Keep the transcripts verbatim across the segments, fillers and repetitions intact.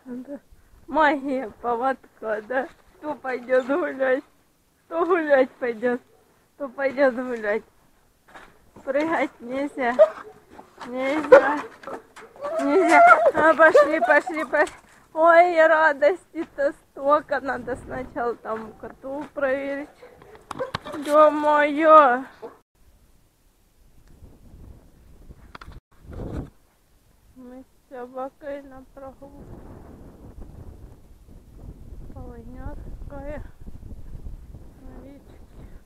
Да. Магия поводка, да? Кто пойдет гулять? Кто гулять пойдет? Кто пойдет гулять? Прыгать нельзя. Нельзя. Нельзя. А, пошли, пошли, пошли. Ой, радости-то столько. Надо сначала там коту проверить. Ё-моё. Мы с собакой на прогулку. Полынярская. На речке.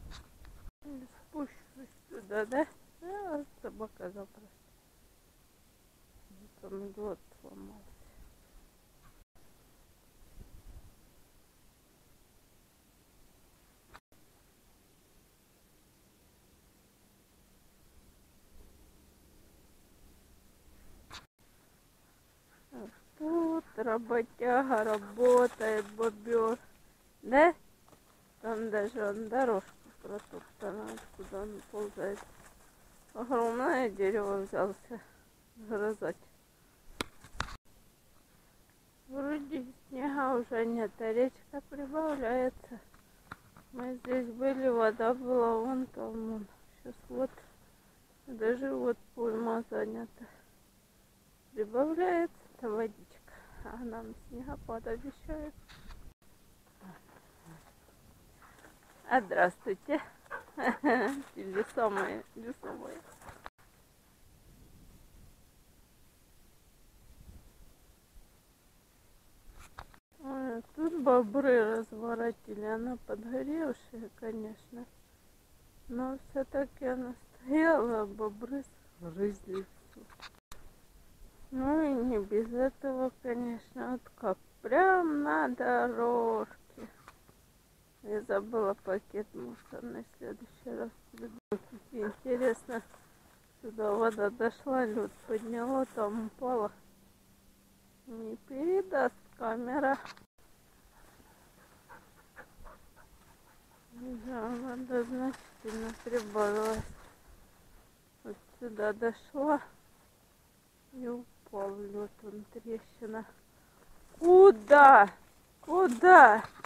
Спущусь сюда, да? А, собака запросто. Там год сломался. Тут работяга работает, бобер. Да? Там даже он дорожку протоптана, откуда он ползает. Огромное дерево взялся грызать. Вроде снега уже нет, а речка прибавляется. Мы здесь были, вода была вон там. Вон. Сейчас вот даже вот пойма занята. Прибавляется-то водичка, а нам снегопад обещают. А здравствуйте. Весомые, весомые. Ой, тут бобры разворотили. Она подгоревшая, конечно. Но все-таки она стояла, а бобры сгрызли всю. Ну и не без этого, конечно. Вот как прям на дорожке. Я забыла пакет мусорный, в следующий раз приду. Интересно, сюда вода дошла, лед подняла, там упала. Не передаст камера. Да, вода значительно прибавилась. Вот сюда дошла и упал лед, вон трещина. Куда? Куда?